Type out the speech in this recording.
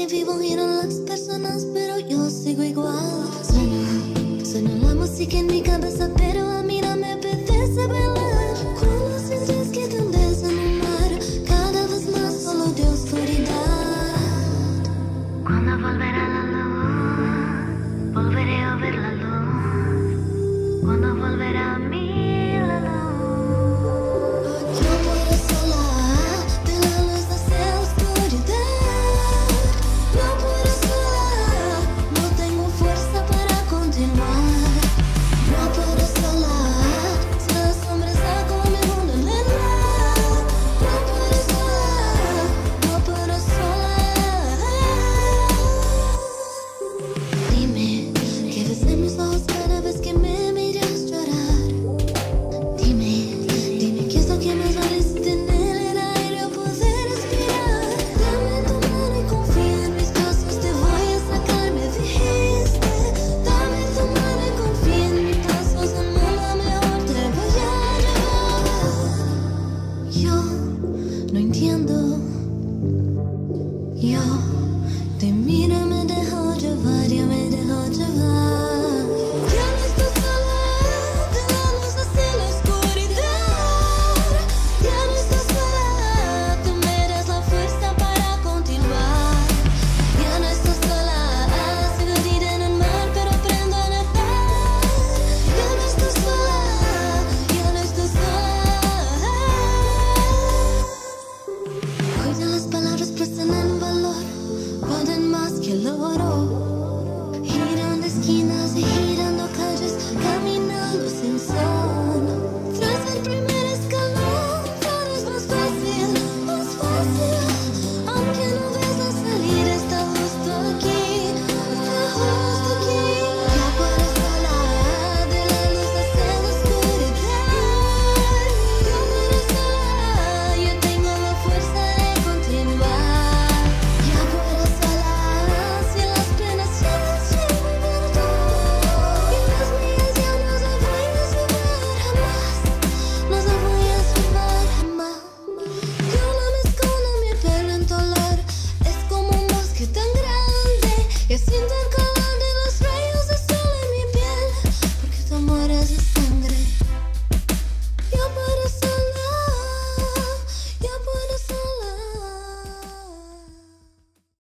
que vivo giran las personas, pero yo sigo igual. Suena la música en mi cabeza, pero a mí no me apetece bailar. Cuando sientes que te hundes en un mar, cada vez más solo de oscuridad. Cuando volverá la luz, volveré a ver la luz. Cuando volverá a mí la luz. No puedo sola, de la luz hacia la oscuridad. No puedo sola, no tengo fuerza para continuar. No puedo sola, si las sombras saco mi mundo en el mar. No puedo sola, no puedo sola. Dime, ¿qué ves en mis ojos cada vez que me miras llorar? Dime, ¿qué es lo que más vale si tener el aire o poder respirar? Dame tu mano y confía en mis pasos, te voy a sacar, me dijiste. Dame tu mano y confía en mis pasos, al mundo mejor te voy a llevar. Yo no entiendo, yo te miro y me dejo llevar, yo me dejo llevar. Ya no estoy sola, de la luz hacia la oscuridad. Ya no estoy sola, tú me das la fuerza para continuar. Ya no estoy sola, sigo herida en el mar, pero aprendo a nadar. Ya no estoy sola, ya no estoy sola. Hoy ya las palabras presentan valor, pueden más que el oro. Girando esquinas y girando calles, caminando sin son. Tras el primer escalón, todo es más fácil, más fácil. Aunque no ves la salida, está justo aquí, está justo aquí. No puedo sola, de la luz hacia la oscuridad. No puedo sola, yo tengo la fuerza de continuar. Ya puedo sola, si las penas llegan sin mi perdón. Y las mías ya no las voy a esquivar jamás, no las voy a esquivar jamás. Yo no me escondo, mi pelo en tu olor es como un bosque tan grande, y siento el